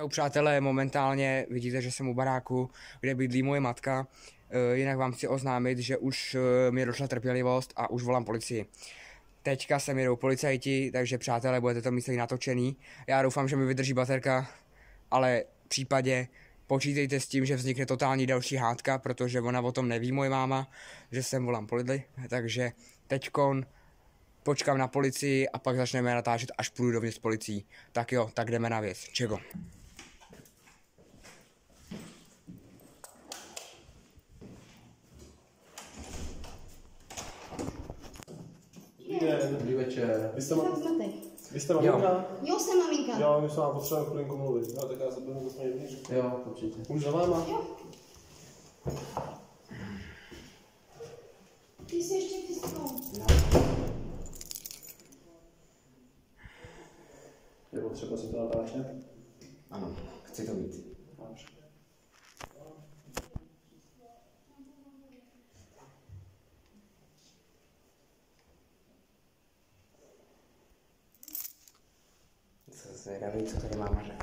Čau přátelé, momentálně vidíte, že jsem u baráku, kde bydlí moje matka. Jinak vám chci oznámit, že už mi došla trpělivost a už volám policii. Teďka sem jedou policajti, takže přátelé, budete to mít celý natočený. Já doufám, že mi vydrží baterka, ale v případě počítejte s tím, že vznikne totální další hádka, protože ona o tom neví, moje máma, že sem volám policii, takže teďkon počkám na policii a pak začneme natáčet, až půjdu dovnitř s policií. Tak jo, tak jdeme na věc. Čego? Dobrý večer. Vy jste maminka? Jo, jsem maminka. Jo, my jsme vám potřebujeme chvilinku mluvit. No, tak já se budu dostat dovnitř. Jo, určitě. Můžu za váma? Jo. Ty jsi ještě chystou. Je potřeba si to natáčet? Ano, chci to mít. Dobře. Jsem zvědavý, co tady máma řekne.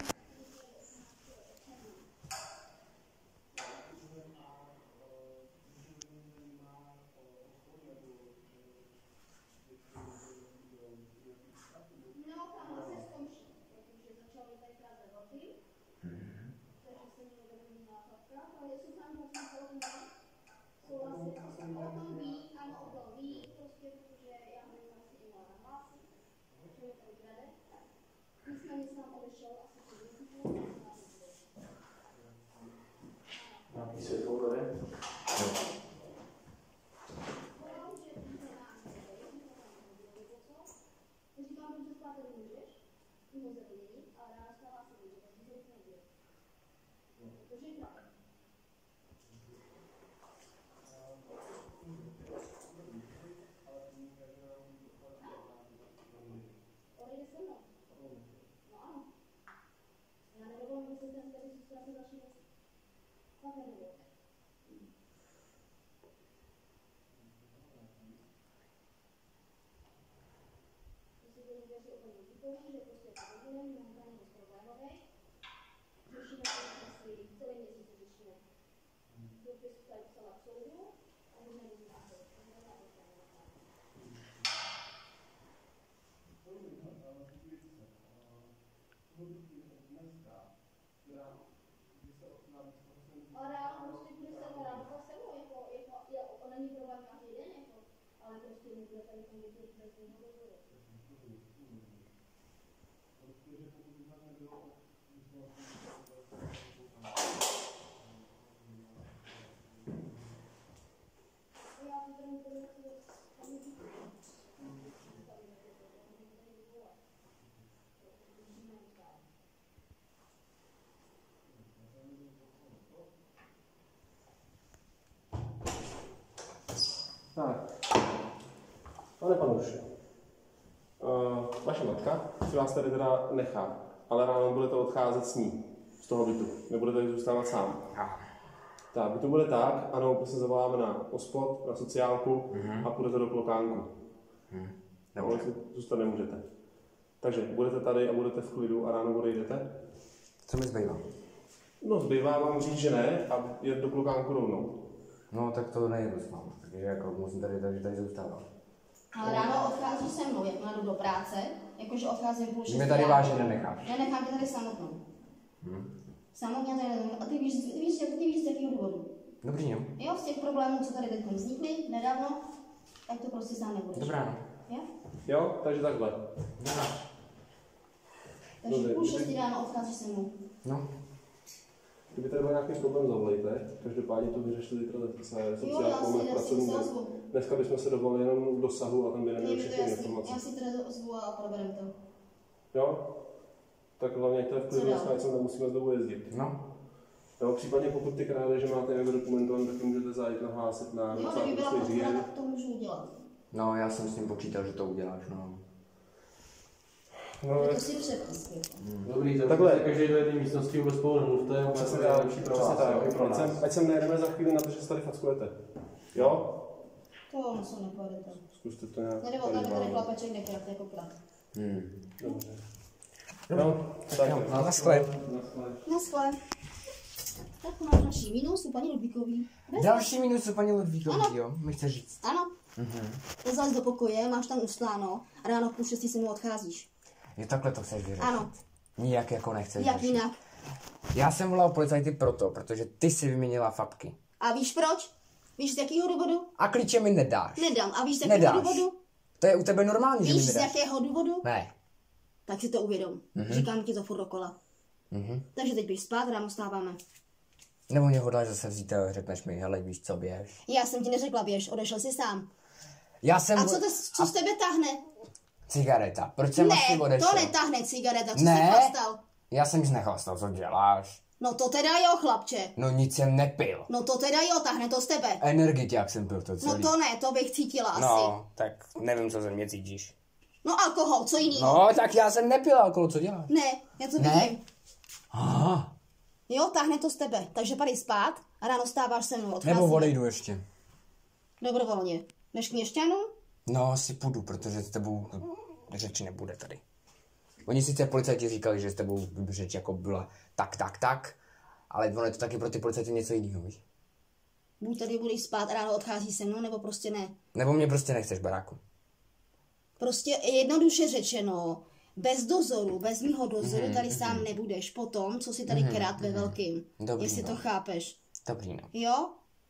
Nějaký světlo tady? Tak, pane Panuši, vaše matka si vás tady teda nechá, ale ráno budete odcházet s ní, z toho bytu, nebudete tady zůstávat sám. Tak, když to bude tak, ano, my se zavoláme na OSPOD, na sociálku a půjdete do klokánku. Ale si zůstat nemůžete. Takže budete tady a budete v klidu a ráno odejdete? Co mi zbývá? No, zbývá vám říct, že ne a jet do klokánku rovnou. No, tak to nejedu s máma, takže jako musím tady zůstávat. Ale ráno odcházíš se mnou, jak jdu do práce, jakože odcházím půl šestý. Mě tady vážně nenecháš. Nenechám tě tady samotnou. Samotně tady neznám. A ty víš z jakého důvodu? Dobrý, jo. Jo, z těch problémů, co tady teď vznikly nedávno, tak to prostě sám nebudeš. Dobrá, no. Jo? Jo, takže takhle. Dobrá. Takže Dobře. půl šestý ráno odcházíš se mnou. No. Kdyby tady byl nějaký problém, zavolejte. Každopádně to vyřešili zítra se sociálkou a pracovní den. Dneska bychom se dovolili jenom do dosahu a tam by neměli všechny informace. Já si teda ozvu a probereme to. Jo? Tak hlavně, ať to je v klidu, ať sem nemusíme znovu jezdit. No. Jo, případně pokud ty krádeže máte nějaké dokumentované, tak můžete zajít nahlásit na Jo, kdyby byla 28. podpora, říjen. tak to můžu udělat. No, já jsem s ním počítal, že to uděláš, no. No, To si přepis. Dobrý, Takhle. každý do jedné místnosti vůbec spolu nemluvte, přesně bude tak, lepší pro přesně vás, tak. jo, i pro nás. Ať sem nejedeme za chvíli na to, že se tady fackujete. Jo? To se nepojede to. Zkuste to nějak. Nedovolte, aby tady chlapeček nekrat jako krat. Dobře. No, tak. Naschle. Naschle. Tak máš další minus u paní Ludvíkový. Další minus u paní Ludvíkový, jo? Mi chce říct. Ano. Zalez do pokoje, máš tam ustáno a ráno v 5:30 se mnou odcházíš. Jo, takhle to chceš vyřešit. Ano. Nijak jako nechceš Jak řešit. jinak? Já jsem volal policajty protože ty si vyměnila fapky. A víš proč? Víš z jakého důvodu? A klíče mi nedáš. Nedám. A víš z jakého Nedáš. důvodu? To je u tebe normální, že mi Víš z nedáš. jakého důvodu? Ne. Tak si to uvědom. Říkám ti to furt dokola. Takže teď běž spát, ráno stáváme. Nebo mě hodláš zase vzít a řekneš mi, hele, víš co, běž. Já jsem ti neřekla běž, odešel jsi sám. Já jsem... A co z tebe tahne? Cigareta. Proč jsem Ne, asi odešel? to netahne cigareta, co Ne. jsi chlastal? Já jsem znechlastal, co děláš? No to teda jo, chlapče. No nic jsem nepil. No to teda jo, tahne to z tebe. Energiťák jsem pil to celý. No to ne, to bych cítila asi. No, tak nevím, co ze mě cítíš. No alkohol, co jinýho? No, tak já jsem nepil alkohol, co děláš? Ne, já to Ne? vidím. Aha. Jo, tahne to z tebe, takže padej spát a ráno stáváš se mnou, odcházíme. Nebo odejdu ještě. Dobrovolně. Jdeš k měšťanům? No, asi půjdu, protože s tebou řeči nebude tady. Oni sice policajti říkali, že s tebou řeč jako byla tak, ale ono je to taky pro ty policajty něco jiného, víš? Buď tady budeš spát a ráno odchází se mnou, nebo prostě ne. Nebo mě prostě nechceš, baráku. Prostě jednoduše řečeno, bez dozoru, bez mýho dozoru tady sám nebudeš po tom, co si tady krát ve velkým. Dobrý, Jestli no. to chápeš. Dobrý, no. Jo?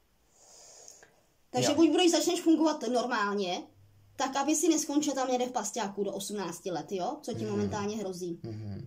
Takže Jo. buď budeš začneš fungovat normálně, tak aby si neskončil tam někde v pasťáku do 18 let, jo? Co ti momentálně hrozí.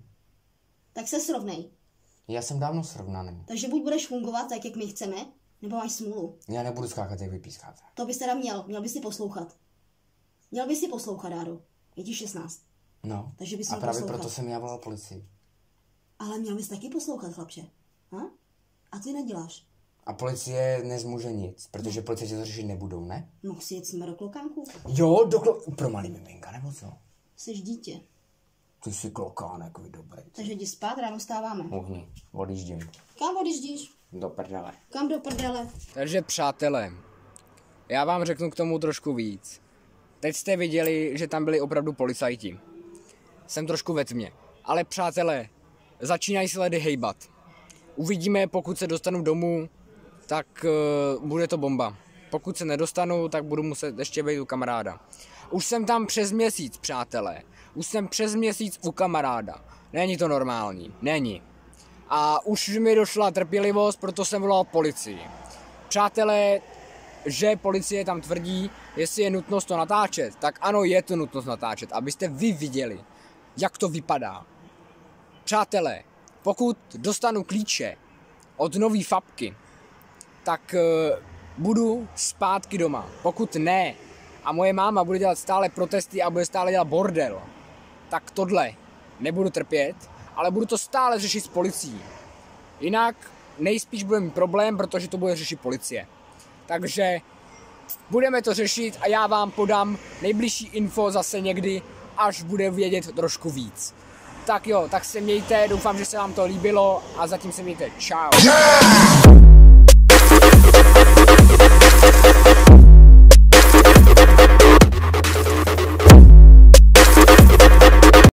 Tak se srovnej. Já jsem dávno srovnaný. Takže buď budeš fungovat tak, jak my chceme, nebo máš smůlu. Já nebudu skákat, jak vypískáte. To bys teda měl bys si poslouchat. Měl bys si poslouchat, Dáro. Je ti 16. No. Takže bys A měl právě poslouchat. proto jsem já volal policii. Ale měl bys taky poslouchat, chlapče. Ha? A ty neděláš. A policie nezmůže nic, protože policie to řešit nebudou, ne? Mohl si jet s nimi do klokánku? Jo, pro malý miminka, nebo co? Jsi dítě. Ty jsi klokánek, vy dobrý. Takže jdi spát, ráno stáváme. Uhni, odjíždím. Kam odjíždíš? Do prdele. Kam do prdele? Takže přátelé, já vám řeknu k tomu trošku víc. Teď jste viděli, že tam byli opravdu policajti. Jsem trošku ve tmě. Ale přátelé, začínají se ledy hejbat. Uvidíme, pokud se dostanu domů, tak bude to bomba. Pokud se nedostanu, tak budu muset ještě být u kamaráda. Už jsem tam přes měsíc, přátelé. Už jsem přes měsíc u kamaráda. Není to normální. Není. A už mi došla trpělivost, proto jsem volal policii. Přátelé, že policie tam tvrdí, jestli je nutnost to natáčet, tak ano, je to nutnost natáčet, abyste vy viděli, jak to vypadá. Přátelé, pokud dostanu klíče od nový fapky, tak budu zpátky doma. Pokud ne, a moje máma bude dělat stále protesty a bude stále dělat bordel, tak tohle nebudu trpět, ale budu to stále řešit s policií. Jinak nejspíš bude mít problém, protože to bude řešit policie. Takže budeme to řešit a já vám podám nejbližší info zase někdy, až bude vědět trošku víc. Tak jo, tak se mějte, doufám, že se vám to líbilo a zatím se mějte. Čau.